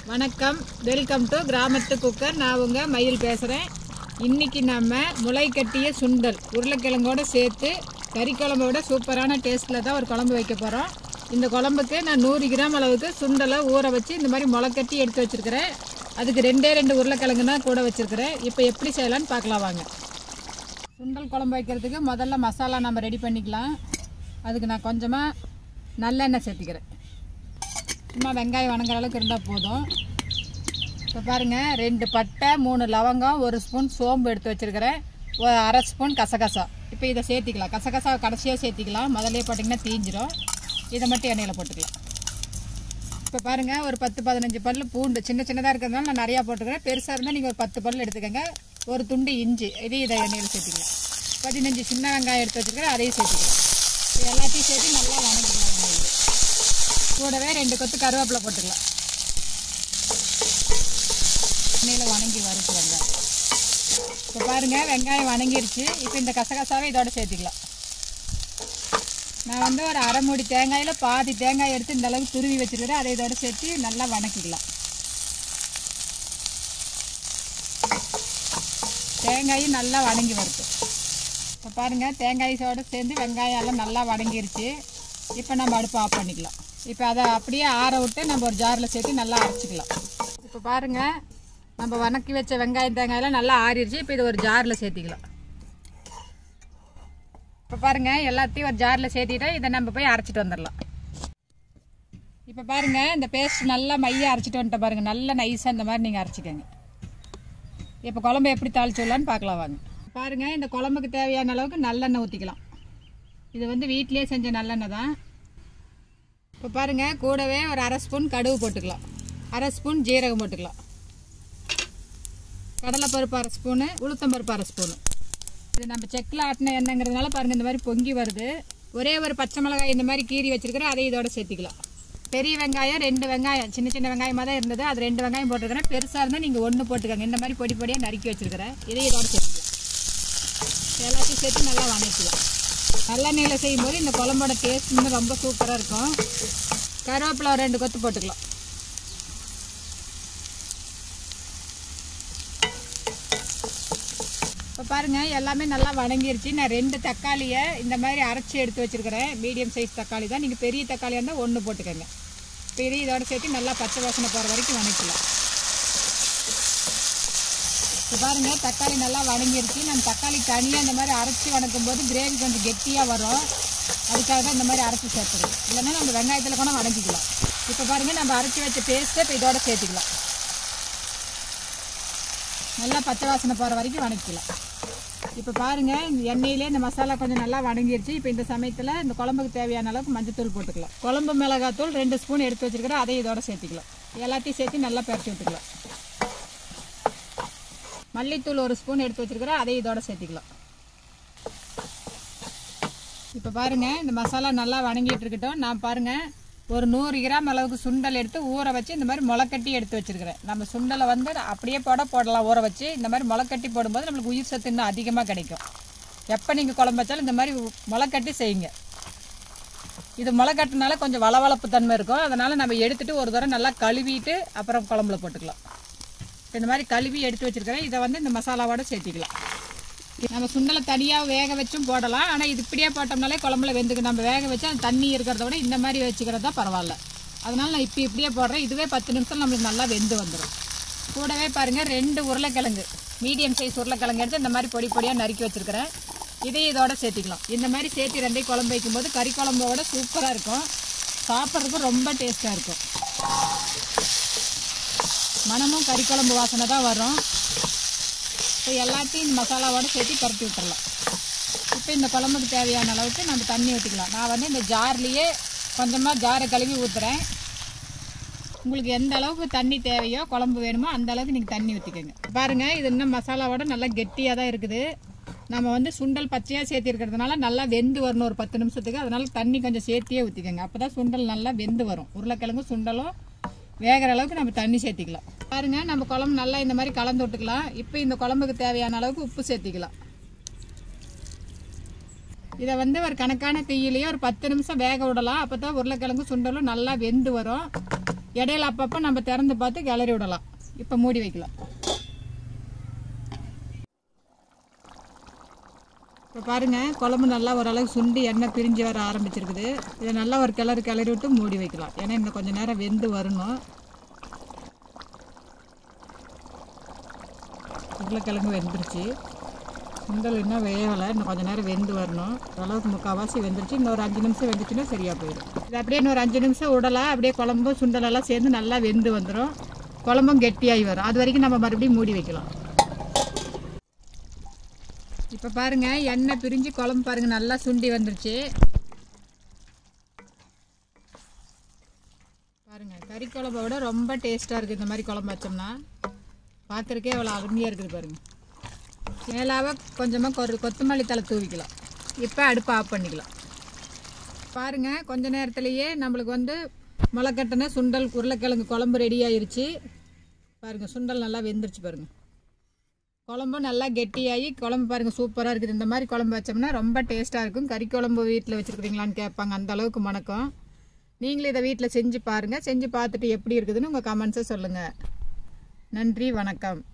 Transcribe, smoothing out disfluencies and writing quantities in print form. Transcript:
வணக்கம், welcome to கிராமத்து cooker. நான் உங்க மயில் பேசுகிறேன். இன்றைக்கி நம்ம முளை கட்டிய சுண்டல் உருளைக்கிழங்கோடு சேர்த்து கறி குழம்போட சூப்பரான டேஸ்ட்டில் தான் ஒரு குழம்பு வைக்க போகிறோம். இந்த குழம்புக்கு நான் 100 கிராம் அளவுக்கு சுண்டலை ஊற வச்சு இந்த மாதிரி முளை கட்டி எடுத்து வச்சுருக்கிறேன். அதுக்கு 2 உருளைக்கிழங்கு தான் கூட வச்சுருக்கிறேன். இப்போ எப்படி செய்யலான்னு பார்க்கலாம் வாங்க. சுண்டல் குழம்பு வைக்கிறதுக்கு முதல்ல மசாலா நம்ம ரெடி பண்ணிக்கலாம். அதுக்கு நான் கொஞ்சமாக நல்லெண்ணெய் சேர்த்திக்கிறேன். சும்மா வெங்காயம் வணங்குற அளவுக்கு இருந்தால் போதும். இப்போ பாருங்கள், 2 பட்டை, 3 லவங்கம், 1 ஸ்பூன் சோம்பு எடுத்து வச்சுருக்கிறேன், 1/2 ஸ்பூன் கசகசா. இப்போ இதை சேர்த்திக்கலாம். கசகசாவை கடைசியாக சேர்த்திக்கலாம், முதல்ல போட்டிங்கன்னா தீஞ்சிரும். இதை மட்டும் எண்ணெயில் போட்டுக்கலாம். இப்போ பாருங்கள், ஒரு 10-15 பல் பூண்டு சின்ன சின்னதாக இருக்கிறதுனால நான் நிறையா போட்டுக்கிறேன். பெருசாக இருந்தால் நீங்கள் ஒரு 10 பல் எடுத்துக்கோங்க. ஒரு துண்டு இஞ்சி, இதை எண்ணெயில் சேர்த்திக்கலாம். 15 சின்ன வெங்காயம் எடுத்து வச்சுருக்கிறேன், அதையும் சேர்த்திக்கலாம். இது எல்லாத்தையும் சேர்த்து நல்லா வணங்கிக்கலாம். கூடவே 2 கொத்து கருவேப்பிலை போட்டுக்கலாம். எண்ணெயில் வணங்கி வறுத்து வெங்காயம். இப்போ பாருங்கள், வெங்காயம் வணங்கிருச்சு. இப்போ இந்த கசகசாவை இதோட சேர்த்திக்கலாம். நான் வந்து ஒரு அரை மூடி தேங்காயில் பாதி தேங்காய் எடுத்து இந்த அளவுக்கு துருவி வச்சுருக்கிறேன். அதை இதோட சேர்த்து நல்லா வணக்கிக்கலாம். தேங்காயும் நல்லா வணங்கி வருது. இப்போ பாருங்கள், தேங்காயோடு சேர்ந்து வெங்காயம் எல்லாம் நல்லா வணங்கிருச்சு. இப்போ நம்ம அடுப்பு ஆஃப் பண்ணிக்கலாம். இப்போ அதை அப்படியே ஆற விட்டு நம்ம ஒரு ஜாரில் சேர்த்து நல்லா அரைச்சிக்கலாம். இப்போ பாருங்கள், நம்ம வணக்கி வச்ச வெங்காயம் தேங்காயெல்லாம் நல்லா ஆறிடுச்சு. இப்போ இது ஒரு ஜாரில் சேர்த்திக்கலாம். இப்போ பாருங்கள், எல்லாத்தையும் ஒரு ஜாரில் சேர்த்திட்டா இதை நம்ம போய் அரைச்சிட்டு வந்துடலாம். இப்போ பாருங்கள், இந்த பேஸ்ட் நல்லா மைய அரைச்சிட்டு வந்துட்ட பாருங்கள். நல்லா நைஸாக இந்த மாதிரி நீங்கள் அரைச்சிக்கோங்க. இப்போ குழம்பு எப்படி தாளிச்சு விடலான்னு பார்க்கலாம் வாங்க. பாருங்கள், இந்த குழம்புக்கு தேவையான அளவுக்கு நல்லெண்ணெய் ஊற்றிக்கலாம். இது வந்து வீட்டிலே செஞ்ச நல்லெண்ணெய் தான். இப்போ பாருங்கள், கூடவே ஒரு 1/2 ஸ்பூன் கடுகு போட்டுக்கலாம், 1/2 ஸ்பூன் ஜீரகம் போட்டுக்கலாம், கடலைப்பருப்பு 1/2 ஸ்பூனு, உளுத்தம்பருப்பு 1/2 ஸ்பூனு. இது நம்ம செக்கில் ஆட்டின எண்ணெய்ங்கிறதுனால பாருங்கள் இந்த மாதிரி பொங்கி வருது. ஒரே ஒரு பச்சை மிளகாய் இந்த மாதிரி கீறி வச்சுருக்கிறேன், அதை இதோட சேர்த்திக்கலாம். பெரிய வெங்காயம் 2 வெங்காயம், சின்ன சின்ன வெங்காயமாக தான் இருந்தது, அது 2 வெங்காயம் போட்டுருக்கிறேன். பெருசாக இருந்தால் நீங்கள் 1 போட்டுக்கோங்க. இந்த மாதிரி பொடி பொடியாக நறுக்கி வச்சுருக்கிறேன், இதையும் இதோட சேர்த்துக்கலாம். எல்லாத்தையும் சேர்த்து நல்லா வணக்கலாம். நல்லெண்ணெயில் செய்யும்போது இந்த குழம்போட டேஸ்ட் இன்னும் ரொம்ப சூப்பராக இருக்கும். கருவேப்பிலை 2 கொத்து போட்டுக்கலாம். இப்போ பாருங்கள், எல்லாமே நல்லா வணங்கிருச்சு. நான் 2 தக்காளியை இந்த மாதிரி அரைச்சி எடுத்து வச்சுருக்கிறேன். மீடியம் சைஸ் தக்காளி தான். நீங்கள் பெரிய தக்காளியாக இருந்தால் 1 போட்டுக்கோங்க. பெரிய இதோட சேர்த்து நல்லா பச்சை வாசனை போகிற வரைக்கும் வணக்கலாம். இப்போ பாருங்கள், தக்காளி நல்லா வணங்கிருச்சு. நம்ம தக்காளி தனியாக இந்த மாதிரி அரைச்சி வணக்கும் போது கிரேவி கொஞ்சம் கெட்டியாக வரும். அதுக்காக தான் இந்த மாதிரி அரைச்சி சேர்த்துருவோம். இல்லைன்னா நம்ம வெங்காயத்தில் கூட வணங்கிக்கலாம். இப்போ பாருங்கள், நம்ம அரைச்சி வச்ச பேஸ்ட்டை இப்போ இதோட சேர்த்துக்கலாம். நல்லா பச்சை வாசனை போகிற வரைக்கும் வணக்கிக்கலாம். இப்போ பாருங்கள், எண்ணெயிலே இந்த மசாலா கொஞ்சம் நல்லா வணங்கிருச்சு. இப்போ இந்த சமயத்தில் இந்த குழம்புக்கு தேவையான அளவுக்கு மஞ்சத்தூள் போட்டுக்கலாம். குழம்பு மிளகாத்தூள் 2 ஸ்பூன் எடுத்து வச்சுருக்கிறேன், அதையும் இதோட சேர்த்துக்கலாம். எல்லாத்தையும் சேர்த்து நல்லா பரட்டி விட்டுக்கலாம். மல்லித்தூள் 1 ஸ்பூன் எடுத்து வச்சுருக்கிறேன், அதையும் இதோட சேர்த்திக்கலாம். இப்போ பாருங்கள், இந்த மசாலா நல்லா வணங்கிட்டு இருக்கட்டும். நான் பாருங்கள், ஒரு 100 கிராம் அளவுக்கு சுண்டல் எடுத்து ஊற வச்சு இந்த மாதிரி முளைக்கட்டி எடுத்து வச்சுருக்கிறேன். நம்ம சுண்டலை வந்து அப்படியே போடலாம் ஊற வச்சு. இந்த மாதிரி முளைக்கட்டி போடும்போது நம்மளுக்கு உயிர் சத்து இன்னும் அதிகமாக கிடைக்கும். எப்போ நீங்கள் குழம்பு வச்சாலும் இந்த மாதிரி முளைக்கட்டி செய்யுங்க. இது முளைக்கட்டினால கொஞ்சம் வளவளப்பு தன்மை இருக்கும். அதனால் நம்ம எடுத்துகிட்டு ஒரு தடவை நல்லா கழுவிட்டு அப்புறம் குழம்புல போட்டுக்கலாம். இந்த மாதிரி கழுவி எடுத்து வச்சுருக்கிறேன். இதை வந்து இந்த மசாலாவோட சேர்த்திக்கலாம். நம்ம சுண்டலை தனியாக வேக வச்சும் போடலாம். ஆனால் இது இப்படியே போட்டோம்னாலே குழம்புல வெந்துக்கு. நம்ம வேக வச்சு அந்த தண்ணி இருக்கிறத விட இந்த மாதிரி வச்சுக்கிறது தான் பரவாயில்ல. அதனால் நான் இப்படியே போடுறேன். இதுவே 10 நிமிஷம் நம்மளுக்கு நல்லா வெந்து வந்துடும். கூடவே பாருங்கள், 2 உருளைக்கிழங்கு, மீடியம் சைஸ் உருளைக்கிழங்கு எடுத்து இந்த மாதிரி பொடி பொடியாக நறுக்கி வச்சுருக்கிறேன். இதையும் இதோட சேர்த்திக்கலாம். இந்த மாதிரி சேர்த்து 2 குழம்பு வைக்கும்போது கறி குழம்போட சூப்பராக இருக்கும். சாப்பிட்றதுக்கு ரொம்ப டேஸ்ட்டாக இருக்கும். மணமும் கறி குழம்பு வாசனை தான் வரும். இப்போ எல்லாத்தையும் இந்த மசாலாவோடு சேர்த்து பரட்டி விட்டுடலாம். இப்போ இந்த குழம்புக்கு தேவையான அளவுக்கு நம்ம தண்ணி ஊற்றிக்கலாம். நான் வந்து இந்த ஜார்லேயே கொஞ்சமாக ஜாரை கழுவி ஊற்றுறேன். உங்களுக்கு எந்த அளவுக்கு தண்ணி தேவையோ, குழம்பு வேணுமோ அந்த அளவுக்கு நீங்கள் தண்ணி ஊற்றிக்கோங்க. பாருங்கள், இது இன்னும் மசாலாவோட நல்லா கெட்டியாக தான் இருக்குது. நம்ம வந்து சுண்டல் பச்சையாக சேர்த்திருக்கிறதுனால நல்லா வெந்து வரணும் ஒரு 10 நிமிஷத்துக்கு. அதனால் தண்ணி கொஞ்சம் சேர்த்தியே ஊற்றிக்கோங்க. அப்போ தான் சுண்டல் நல்லா வெந்து வரும். உருளைக்கிழங்கும் சுண்டலும் வேகிற அளவுக்கு நம்ம தண்ணி சேர்த்திக்கலாம். பாருங்கள், நம்ம குழம்பு நல்லா இந்த மாதிரி கலந்து விட்டுக்கலாம். இப்போ இந்த குழம்புக்கு தேவையான அளவுக்கு உப்பு சேர்த்திக்கலாம். இதை வந்து ஒரு கணக்கான தீயிலேயே ஒரு 10 நிமிஷம் வேக விடலாம். அப்போ தான் உருளைக்கிழங்கு சுண்டலும் நல்லா வெந்து வரும். இடையில அப்பப்போ நம்ம திறந்து பார்த்து கிளறி விடலாம். இப்போ மூடி வைக்கலாம். இப்போ பாருங்கள், குழம்பு நல்லா ஓரளவுக்கு சுண்டி எண்ணெய் பிரிஞ்சு வர ஆரம்பிச்சிருக்குது. இதை நல்லா ஒரு கிளறி விட்டு மூடி வைக்கலாம். ஏன்னா இன்னும் கொஞ்சம் நேரம் வெந்து வரணும். உருளைக்கிழங்கு வெந்துருச்சு. சுண்டல் இன்னும் வேகலை, இன்னும் கொஞ்சம் நேரம் வெந்து வரணும். ஓரளவுக்கு முக்கால்வாசி வெந்துருச்சு. இன்னொரு 5 நிமிஷம் வெந்துச்சுன்னா சரியாக போயிடும். இது அப்படியே இன்னொரு 5 நிமிஷம் விடலாம். அப்படியே குழம்பும் சுண்டலெல்லாம் சேர்ந்து நல்லா வெந்து வந்துடும். குழம்பும் கெட்டியாகி வரும். அது வரைக்கும் நம்ம மறுபடியும் மூடி வைக்கலாம். இப்போ பாருங்கள், எண்ணெய் பிரிஞ்சு குழம்பு பாருங்கள் நல்லா சுண்டி வந்துருச்சு. பாருங்கள், கறி குழம்பை விட ரொம்ப டேஸ்ட்டாக இருக்குது. இந்த மாதிரி குழம்பு வச்சோம்னா பார்க்குறக்கே அவ்வளோ அருமையாக இருக்குது. பாருங்கள், மேலாக கொஞ்சமாக கொத்தமல்லி தழை தூவிக்கலாம். இப்போ அடுப்பை ஆஃப் பண்ணிக்கலாம். பாருங்கள், கொஞ்ச நேரத்துலையே நம்மளுக்கு வந்து முளைக்கட்டின சுண்டல் உருளைக்கிழங்கு குழம்பு ரெடி ஆயிடுச்சு. பாருங்கள், சுண்டல் நல்லா வெந்துருச்சு. பாருங்கள், குழம்பும் நல்லா கெட்டியாகி குழம்பு பாருங்கள் சூப்பராக இருக்குது. இந்த மாதிரி குழம்பு வச்சோம்னா ரொம்ப டேஸ்ட்டாக இருக்கும். கறி குழம்பு வீட்டில் வச்சுருக்குறீங்களான்னு கேட்பாங்க, அந்த அளவுக்கு மணக்கும். நீங்களும் இதை வீட்டில் செஞ்சு பாருங்கள். செஞ்சு பார்த்துட்டு எப்படி இருக்குதுன்னு உங்கள் கமெண்ட்ஸை சொல்லுங்கள். நன்றி, வணக்கம்.